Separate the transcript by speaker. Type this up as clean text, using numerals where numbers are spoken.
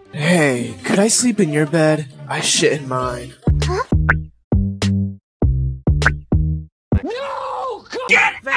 Speaker 1: Hey, could I sleep in your bed? I shit in mine.
Speaker 2: Huh? No! Get